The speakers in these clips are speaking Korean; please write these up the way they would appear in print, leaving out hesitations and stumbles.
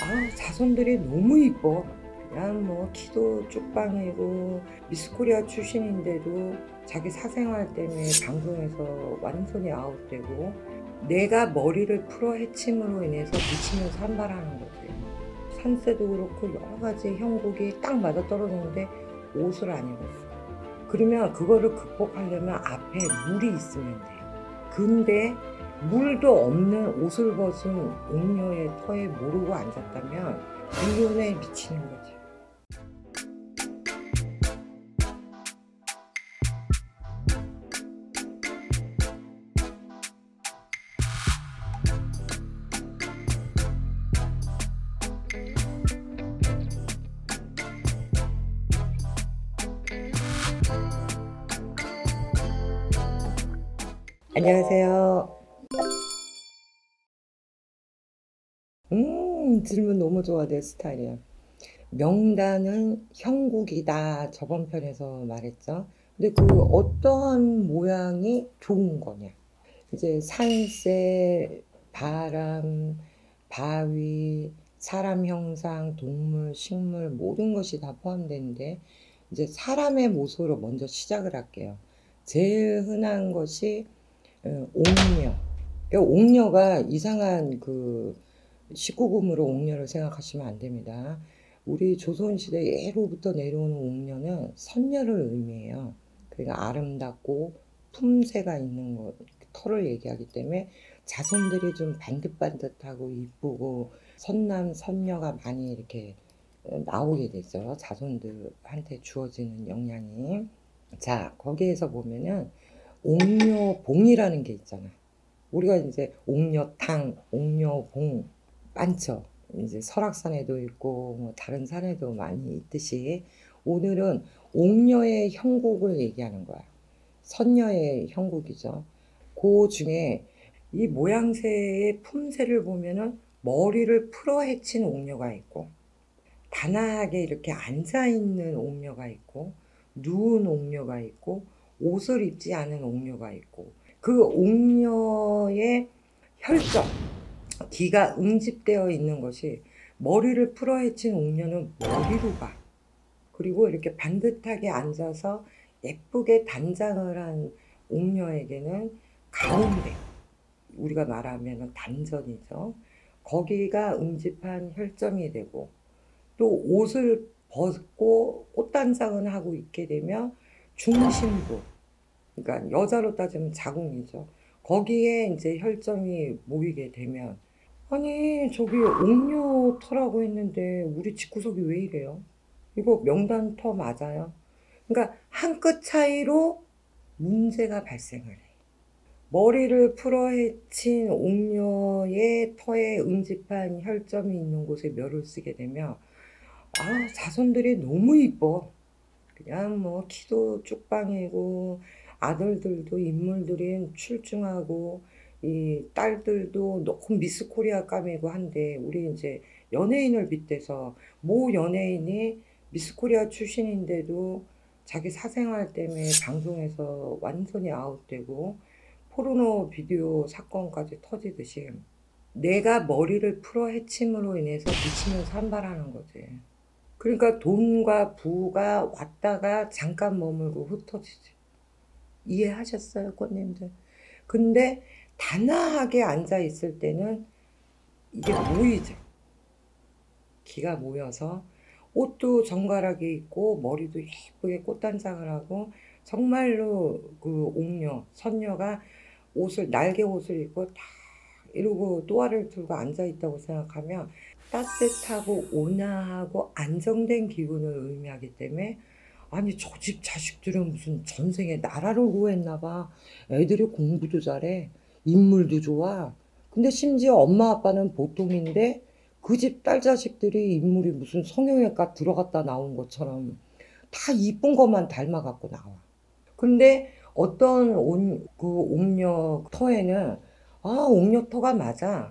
자손들이 너무 이뻐. 그냥 뭐 키도 쭉방이고 미스 코리아 출신인데도 자기 사생활 때문에 방송에서 완전히 아웃되고, 내가 머리를 풀어 헤침으로 인해서 미치면서 산발하는 거지. 산세도 그렇고 여러 가지 형국이 딱 맞아떨어졌는데 옷을 안 입었어. 그러면 그거를 극복하려면 앞에 물이 있으면 돼. 근데 물도 없는 옷을 벗은 옥녀의 터에 모르고 앉았다면 미련에 미치는 거지. 안녕하세요. 질문 너무 좋아. 내 스타일이야. 명단은 형국이다. 저번 편에서 말했죠. 근데 그 어떠한 모양이 좋은 거냐. 이제 산세, 바람, 바위, 사람 형상, 동물, 식물 모든 것이 다 포함되는데, 이제 사람의 모습으로 먼저 시작을 할게요. 제일 흔한 것이 옥녀. 그러니까 옥녀가 이상한 그 19금으로 옥녀를 생각하시면 안 됩니다. 우리 조선시대 예로부터 내려오는 옥녀는 선녀를 의미해요. 그러니까 아름답고 품새가 있는 것, 터를 얘기하기 때문에 자손들이 좀 반듯반듯하고 이쁘고 선남, 선녀가 많이 이렇게 나오게 되죠. 자손들한테 주어지는 영향이. 자, 거기에서 보면은 옥녀봉이라는 게 있잖아. 우리가 이제 옥녀탕, 옥녀봉 많죠. 이제 설악산에도 있고 뭐 다른 산에도 많이 있듯이 오늘은 옥녀의 형국을 얘기하는 거야. 선녀의 형국이죠. 그 중에 이 모양새의 품새를 보면은 머리를 풀어 헤친 옥녀가 있고, 단아하게 이렇게 앉아있는 옥녀가 있고, 누운 옥녀가 있고, 옷을 입지 않은 옥녀가 있고, 그 옥녀의 혈전, 기가 응집되어 있는 것이, 머리를 풀어 헤친 옥녀는 머리로 가. 그리고 이렇게 반듯하게 앉아서 예쁘게 단장을 한 옥녀에게는 가운데, 우리가 말하면 단전이죠. 거기가 응집한 혈점이 되고, 또 옷을 벗고 꽃단장을 하고 있게 되면 중심부, 그러니까 여자로 따지면 자궁이죠. 거기에 이제 혈점이 모이게 되면, 아니 저기 옥녀터라고 했는데 우리 집구석이 왜 이래요? 이거 명단터 맞아요? 그러니까 한 끗 차이로 문제가 발생을 해. 머리를 풀어 헤친 옥녀의 터에 응집한 혈점이 있는 곳에 멸을 쓰게 되면 자손들이 너무 이뻐. 그냥 뭐 키도 쭉방이고 아들들도 인물들이 출중하고 이 딸들도 너무 미스 코리아 감이고 한데, 우리 이제 연예인을 빗대서 모 연예인이 미스 코리아 출신인데도 자기 사생활 때문에 방송에서 완전히 아웃되고 포르노 비디오 사건까지 터지듯이 내가 머리를 풀어 헤침으로 인해서 미치면서 산발하는 거지. 그러니까 돈과 부가 왔다가 잠깐 머물고 흩어지지. 이해하셨어요, 꽃님들? 근데 단아하게 앉아 있을 때는 이게 모이죠. 기가 모여서 옷도 정갈하게 입고 머리도 예쁘게 꽃단장을 하고, 정말로 그 옥녀, 선녀가 옷을, 날개 옷을 입고 딱 이러고 또아를 들고 앉아 있다고 생각하면 따뜻하고 온화하고 안정된 기분을 의미하기 때문에, 아니 저 집 자식들은 무슨 전생에 나라를 구했나 봐. 애들이 공부도 잘해. 인물도 좋아. 근데 심지어 엄마 아빠는 보통인데 그 집 딸 자식들이 인물이 무슨 성형외과 들어갔다 나온 것처럼 다 이쁜 것만 닮아갖고 나와. 근데 어떤 그 옥녀 터에는 옥녀 터가 맞아.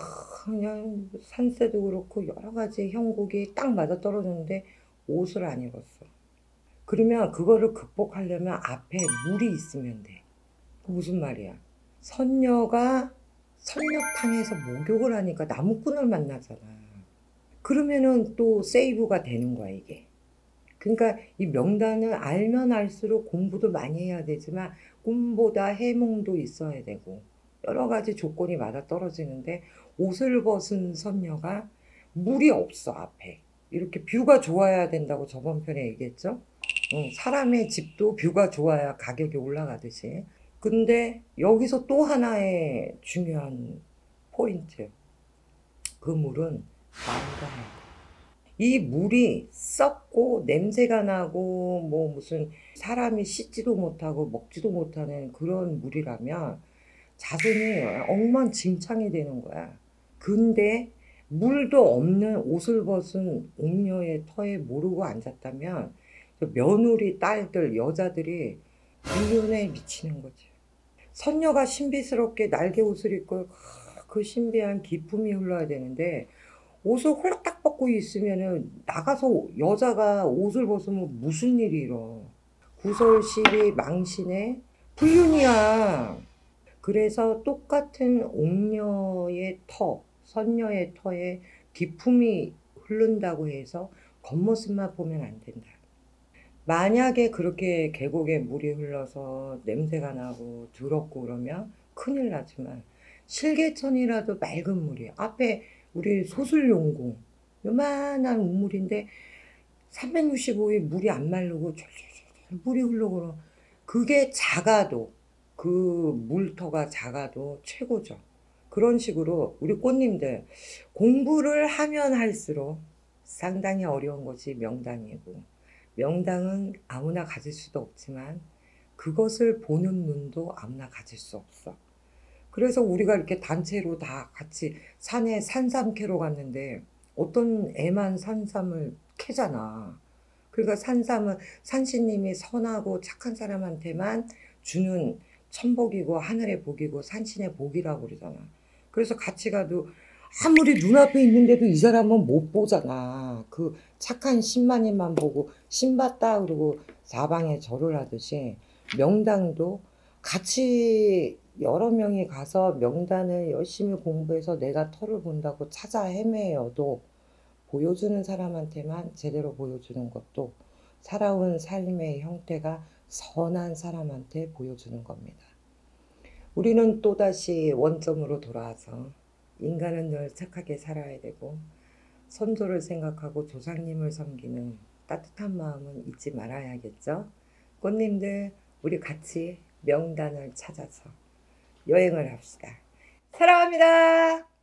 그냥 산세도 그렇고 여러 가지 형국이 딱 맞아떨어졌는데 옷을 안 입었어. 그러면 그거를 극복하려면 앞에 물이 있으면 돼. 무슨 말이야? 선녀가 선녀탕에서 목욕을 하니까 나무꾼을 만나잖아. 그러면은 또 세이브가 되는 거야, 이게. 그러니까 이 명단을 알면 알수록 공부도 많이 해야 되지만 꿈보다 해몽도 있어야 되고 여러 가지 조건이 맞아떨어지는데 옷을 벗은 선녀가 물이 없어, 앞에. 이렇게 뷰가 좋아야 된다고 저번 편에 얘기했죠. 사람의 집도 뷰가 좋아야 가격이 올라가듯이. 근데 여기서 또 하나의 중요한 포인트. 그 물은 맑아야 돼. 이 물이 썩고 냄새가 나고 뭐 무슨 사람이 씻지도 못하고 먹지도 못하는 그런 물이라면 자손이 엉망진창이 되는 거야. 근데 물도 없는 옷을 벗은 옥녀의 터에 모르고 앉았다면 며느리 딸들 여자들이 미련에 미치는 거지. 선녀가 신비스럽게 날개 옷을 입고 그 신비한 기품이 흘러야 되는데 옷을 홀딱 벗고 있으면은 나가서 여자가 옷을 벗으면 무슨 일이 일어. 구설시비 망신의 불륜이야. 그래서 똑같은 옥녀의 터, 선녀의 터에 기품이 흐른다고 해서 겉모습만 보면 안 된다. 만약에 그렇게 계곡에 물이 흘러서 냄새가 나고 더럽고 그러면 큰일 나지만 실개천이라도 맑은 물이 앞에 우리 소술용궁 요만한 우물인데 365일 물이 안 마르고 쫄쫄쫄 물이 흘러고 그게 작아도 그 물터가 작아도 최고죠. 그런 식으로 우리 꽃님들 공부를 하면 할수록 상당히 어려운 것이 명당이고 명당은 아무나 가질 수도 없지만 그것을 보는 눈도 아무나 가질 수 없어. 그래서 우리가 이렇게 단체로 다 같이 산에 산삼 캐러 갔는데 어떤 애만 산삼을 캐잖아. 그러니까 산삼은 산신님이 선하고 착한 사람한테만 주는 천복이고 하늘의 복이고 산신의 복이라고 그러잖아. 그래서 같이 가도 아무리 눈앞에 있는데도 이 사람은 못 보잖아. 그 착한 신마님만 보고 신봤다 그러고 사방에 절을 하듯이 명당도 같이 여러 명이 가서 명단을 열심히 공부해서 내가 터를 본다고 찾아 헤매여도 보여주는 사람한테만 제대로 보여주는 것도 살아온 삶의 형태가 선한 사람한테 보여주는 겁니다. 우리는 또다시 원점으로 돌아와서 인간은 늘 착하게 살아야 되고 선조를 생각하고 조상님을 섬기는 따뜻한 마음은 잊지 말아야겠죠. 꽃님들 우리 같이 명단을 찾아서 여행을 합시다. 사랑합니다.